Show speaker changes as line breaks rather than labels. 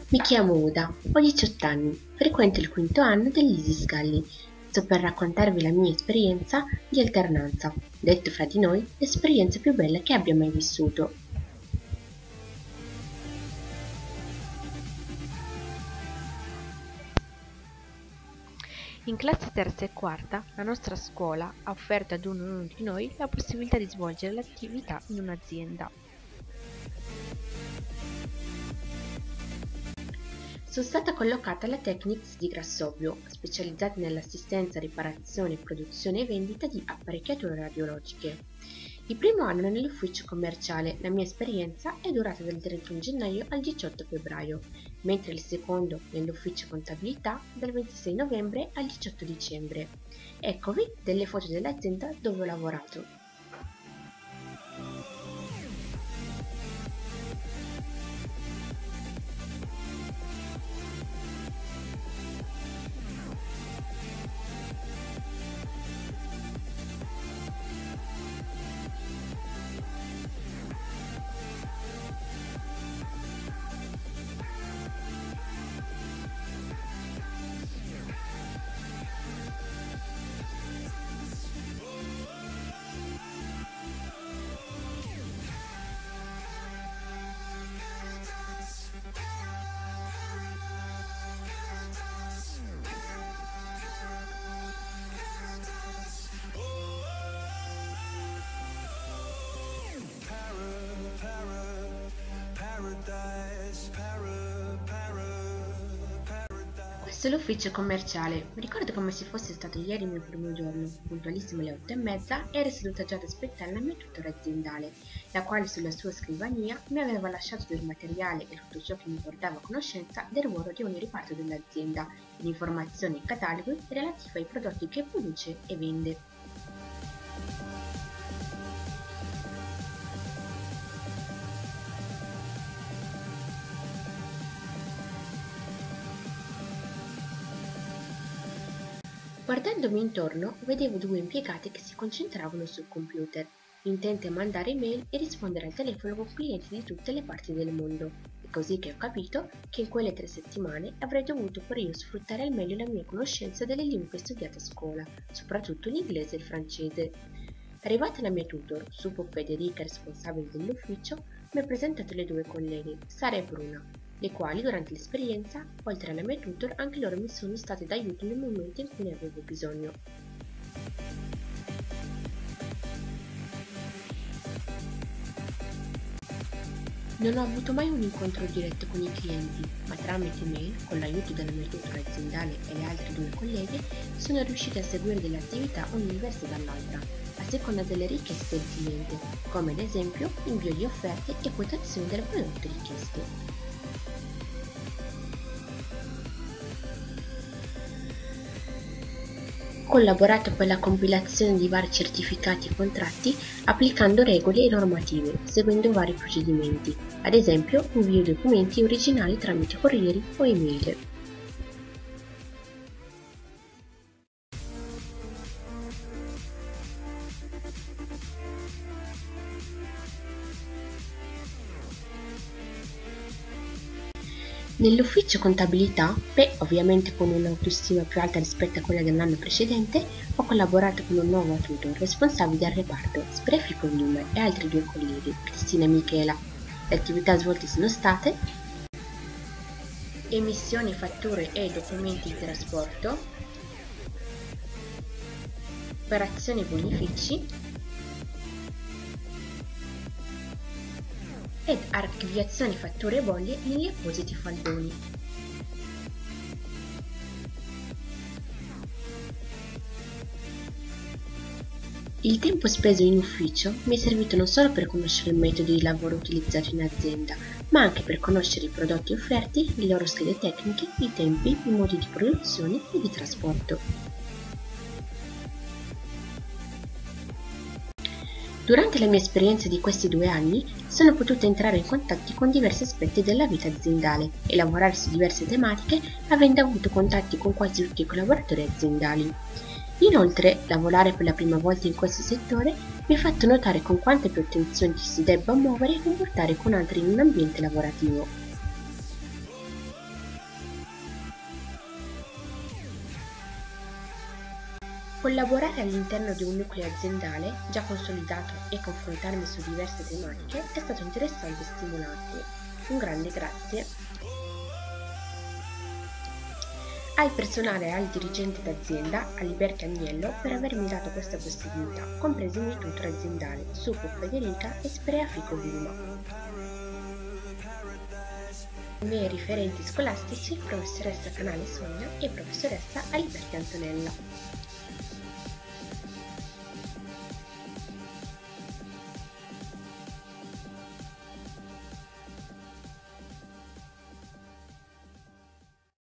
Mi chiamo Uda, ho 18 anni, frequento il quinto anno dell'Easy Scully. Sto per raccontarvi la mia esperienza di alternanza, detto fra di noi, l'esperienza più bella che abbia mai vissuto.
In classe terza e quarta, la nostra scuola ha offerto ad ognuno di noi la possibilità di svolgere l'attività in un'azienda.
Sono stata collocata alla Technics di Grassobbio, specializzata nell'assistenza, riparazione, produzione e vendita di apparecchiature radiologiche. Il primo anno nell'ufficio commerciale, la mia esperienza è durata dal 31 gennaio al 18 febbraio, mentre il secondo nell'ufficio contabilità dal 26 novembre al 18 dicembre. Eccovi delle foto dell'azienda dove ho lavorato. Questo è l'ufficio commerciale. Mi ricordo come se fosse stato ieri il mio primo giorno. Puntualissimo alle 8:30 ero seduta già ad aspettare la mia tutora aziendale, la quale sulla sua scrivania mi aveva lasciato del materiale e tutto ciò che mi portava a conoscenza del ruolo di ogni riparto dell'azienda, di informazioni e cataloghi relativi ai prodotti che produce e vende. Guardandomi intorno, vedevo due impiegati che si concentravano sul computer, intenti a mandare email e rispondere al telefono con clienti di tutte le parti del mondo. È così che ho capito che in quelle 3 settimane avrei dovuto pure io sfruttare al meglio la mia conoscenza delle lingue studiate a scuola, soprattutto l'inglese e il francese. Arrivata la mia tutor, Supo Federica, responsabile dell'ufficio, mi ha presentato le due colleghe, Sara e Bruna, le quali durante l'esperienza, oltre alla mia tutor, anche loro mi sono state d'aiuto nel momento in cui ne avevo bisogno. Non ho avuto mai un incontro diretto con i clienti, ma tramite mail, con l'aiuto della mia tutor aziendale e le altre due colleghe, sono riuscita a seguire delle attività ognuna diverse dall'altra, a seconda delle richieste del cliente, come ad esempio invio di offerte e quotazione del prodotto richiesto. Ho collaborato per la compilazione di vari certificati e contratti applicando regole e normative, seguendo vari procedimenti, ad esempio invio documenti originali tramite corrieri o email. Nell'ufficio contabilità, ovviamente con un'autostima più alta rispetto a quella dell'anno precedente, ho collaborato con un nuovo tutor responsabile del reparto, Sprefico Numa e altri due colleghi, Cristina e Michela. Le attività svolte sono state emissioni, fatture e documenti di trasporto, operazioni bonifici ed archiviazione fatture e bolli negli appositi faldoni. Il tempo speso in ufficio mi è servito non solo per conoscere il metodo di lavoro utilizzato in azienda, ma anche per conoscere i prodotti offerti, le loro schede tecniche, i tempi, i modi di produzione e di trasporto. Durante la mia esperienza di questi 2 anni sono potuta entrare in contatti con diversi aspetti della vita aziendale e lavorare su diverse tematiche avendo avuto contatti con quasi tutti i collaboratori aziendali. Inoltre, lavorare per la prima volta in questo settore mi ha fatto notare con quante più attenzione ci si debba muovere e comportare con altri in un ambiente lavorativo. Collaborare all'interno di un nucleo aziendale già consolidato e confrontarmi su diverse tematiche è stato interessante e stimolante. Un grande grazie al personale e al dirigente d'azienda, Aliberto Agnello, per avermi dato questa possibilità, compresi i miei tutor aziendali, Supo Federica e Sprea Fico Vilma. I miei riferenti scolastici, professoressa Canale Sonia e professoressa Aliberti Antonella.